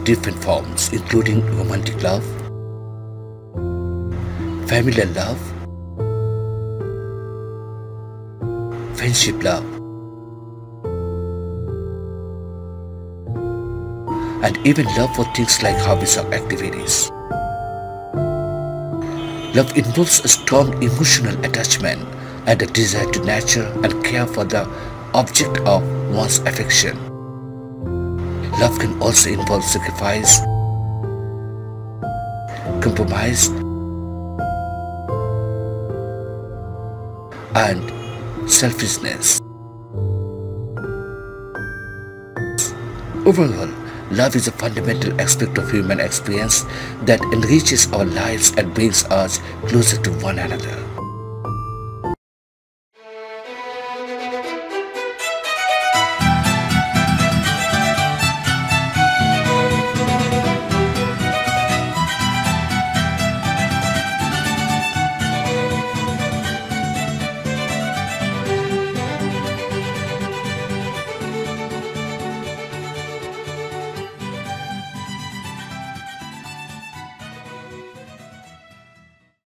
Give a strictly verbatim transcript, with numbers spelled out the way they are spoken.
different forms, including romantic love, familial love, friendship love, and even love for things like hobbies or activities. Love involves a strong emotional attachment and a desire to nurture and care for the object of one's affection. Love can also involve sacrifice, compromise, and selfishness. Overall, love is a fundamental aspect of human experience that enriches our lives and brings us closer to one another.